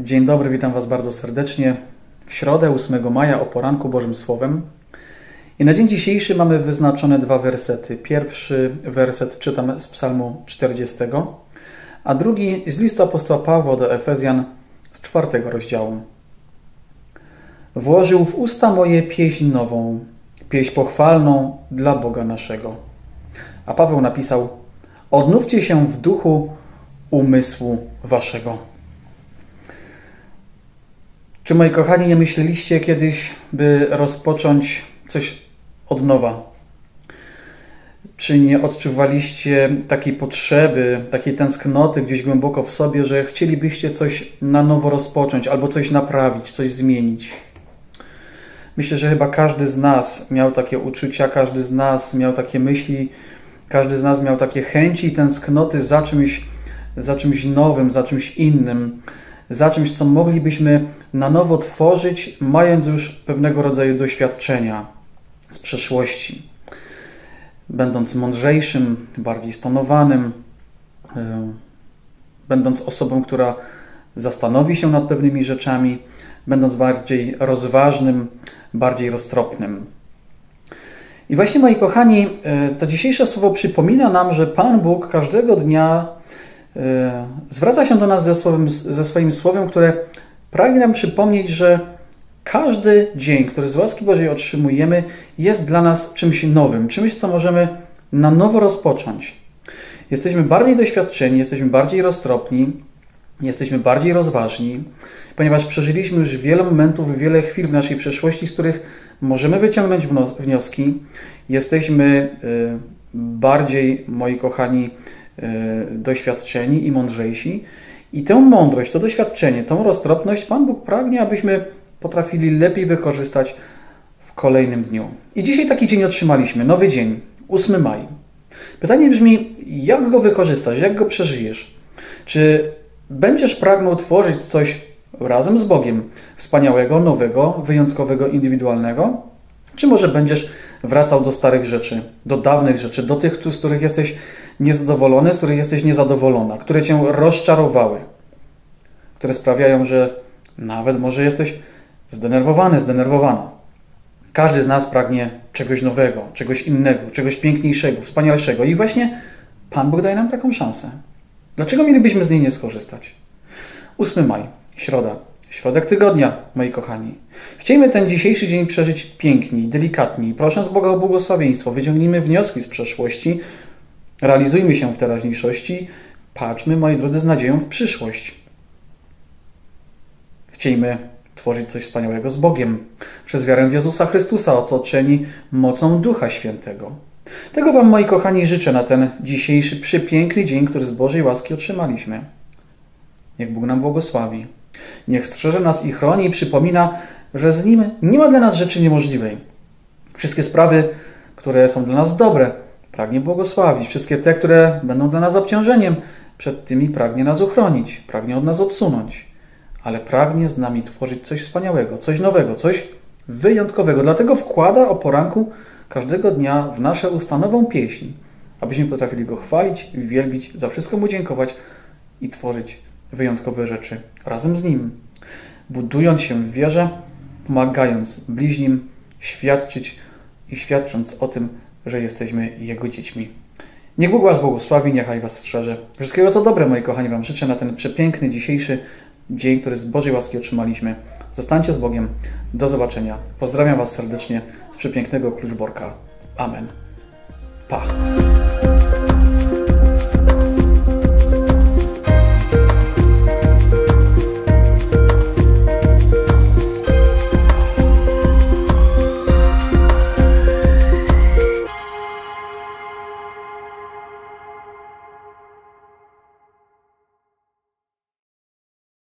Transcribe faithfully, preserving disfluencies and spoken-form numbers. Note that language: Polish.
Dzień dobry, witam Was bardzo serdecznie w środę ósmego maja o poranku Bożym Słowem. I na dzień dzisiejszy mamy wyznaczone dwa wersety. Pierwszy werset czytam z Psalmu czterdziestego, a drugi z listu apostoła Pawła do Efezjan z czwartego rozdziału. Włożył w usta moje pieśń nową, pieśń pochwalną dla Boga naszego. A Paweł napisał: odnówcie się w duchu umysłu waszego. Czy, moi kochani, nie myśleliście kiedyś, by rozpocząć coś od nowa? Czy nie odczuwaliście takiej potrzeby, takiej tęsknoty gdzieś głęboko w sobie, że chcielibyście coś na nowo rozpocząć, albo coś naprawić, coś zmienić? Myślę, że chyba każdy z nas miał takie uczucia, każdy z nas miał takie myśli, każdy z nas miał takie chęci i tęsknoty za czymś, za czymś nowym, za czymś innym, za czymś, co moglibyśmy na nowo tworzyć, mając już pewnego rodzaju doświadczenia z przeszłości. Będąc mądrzejszym, bardziej stonowanym, yy, będąc osobą, która zastanowi się nad pewnymi rzeczami, będąc bardziej rozważnym, bardziej roztropnym. I właśnie, moi kochani, yy, to dzisiejsze słowo przypomina nam, że Pan Bóg każdego dnia yy, zwraca się do nas ze, słowem, ze swoim słowem, które pragnie nam przypomnieć, że każdy dzień, który z łaski Bożej otrzymujemy, jest dla nas czymś nowym, czymś, co możemy na nowo rozpocząć. Jesteśmy bardziej doświadczeni, jesteśmy bardziej roztropni, jesteśmy bardziej rozważni, ponieważ przeżyliśmy już wiele momentów, wiele chwil w naszej przeszłości, z których możemy wyciągnąć wnioski. Jesteśmy bardziej, moi kochani, doświadczeni i mądrzejsi. I tę mądrość, to doświadczenie, tą roztropność Pan Bóg pragnie, abyśmy potrafili lepiej wykorzystać w kolejnym dniu. I dzisiaj taki dzień otrzymaliśmy, nowy dzień, ósmy maj. Pytanie brzmi, jak go wykorzystasz, jak go przeżyjesz? Czy będziesz pragnął tworzyć coś razem z Bogiem wspaniałego, nowego, wyjątkowego, indywidualnego? Czy może będziesz wracał do starych rzeczy, do dawnych rzeczy, do tych, z których jesteś niezadowolony, z których jesteś niezadowolona, które cię rozczarowały, które sprawiają, że nawet może jesteś zdenerwowany, zdenerwowana. Każdy z nas pragnie czegoś nowego, czegoś innego, czegoś piękniejszego, wspanialszego. I właśnie Pan Bóg daje nam taką szansę. Dlaczego mielibyśmy z niej nie skorzystać? ósmy maj, środa, środek tygodnia, moi kochani. Chciejmy ten dzisiejszy dzień przeżyć piękniej, delikatniej, prosząc Boga o błogosławieństwo. Wyciągnijmy wnioski z przeszłości, realizujmy się w teraźniejszości, patrzmy, moi drodzy, z nadzieją w przyszłość. Chciejmy tworzyć coś wspaniałego z Bogiem, przez wiarę w Jezusa Chrystusa, otoczeni mocą Ducha Świętego. Tego Wam, moi kochani, życzę na ten dzisiejszy przepiękny dzień, który z Bożej łaski otrzymaliśmy. Niech Bóg nam błogosławi. Niech strzeże nas i chroni i przypomina, że z Nim nie ma dla nas rzeczy niemożliwej. Wszystkie sprawy, które są dla nas dobre, pragnie błogosławić. Wszystkie te, które będą dla nas obciążeniem, przed tymi pragnie nas uchronić, pragnie od nas odsunąć. Ale pragnie z nami tworzyć coś wspaniałego, coś nowego, coś wyjątkowego. Dlatego wkłada o poranku każdego dnia w nasze usta nową pieśń, abyśmy potrafili Go chwalić, wielbić, za wszystko Mu dziękować i tworzyć wyjątkowe rzeczy razem z Nim. Budując się w wierze, pomagając bliźnim, świadczyć i świadcząc o tym, że jesteśmy Jego dziećmi. Niech Bóg Was błogosławi, niechaj Was strzeże. Wszystkiego co dobre, moi kochani, Wam życzę na ten przepiękny dzisiejszy dzień, który z Bożej łaski otrzymaliśmy. Zostańcie z Bogiem. Do zobaczenia. Pozdrawiam Was serdecznie z przepięknego Kluczborka. Amen. Pa.